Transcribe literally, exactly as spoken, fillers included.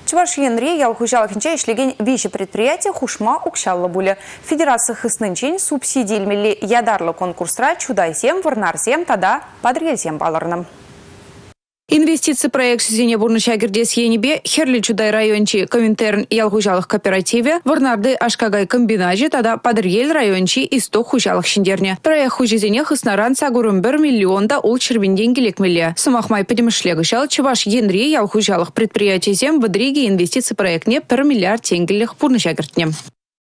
Чуваш Янри ялхужалахинча ишлеген вещи предприятия хушма укшалла буле. Федерация хыснынчен субсидийлмели ядарлы конкурсра чудайсем, варнарсем, тада подрельсем баларным. Инвестиции проект Сизине Бурнышагердес Енибе, Херли Чудай райончи Коминтерн ялхужалых кооперативе, Варнарды Ашкагай комбинаже, тада Падрьель райончи исток хужалых шиндерне. Проект хужизине хыснаран сагурым бір миллионда ол червенден келекмеле. Самахмай подемышлегі шал Чуваш Енри ялхужалых предприятий зем в Дриге инвестиции проектне бір миллиард тенгелих Бурнышагертне.